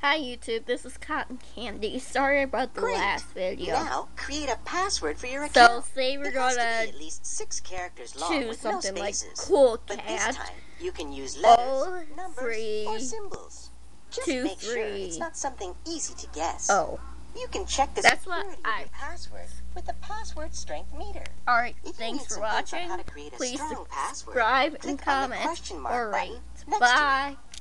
Hi YouTube, this is Cotton Candy. Sorry about the last video. Now create a password for your So account. say we're It has to gonna be at least 6 characters long choose with something no like spaces. Cool But this Cat. time you can use letters, Oh, numbers, 3, or symbols. Just 2, make sure 3. it's not something easy to guess. Oh, You can check the that's security what of your password with the password strength meter. Alright, If you thanks need for some hints on watching. how to create a Please strong password, subscribe and click on the comment question mark or button rate. next to it. Bye.